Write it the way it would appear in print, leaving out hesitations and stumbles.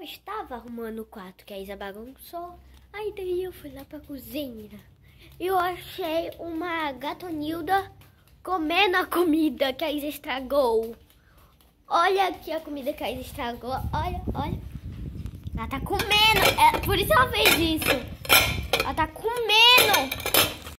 estava arrumando o quarto que a Isa bagunçou. Aí daí eu fui lá pra cozinha. Eu achei uma gatonilda comendo a comida que a Isa estragou. Olha aqui a comida que a Isa estragou. Olha, olha. Ela tá comendo. Por isso ela fez isso. Ela tá comendo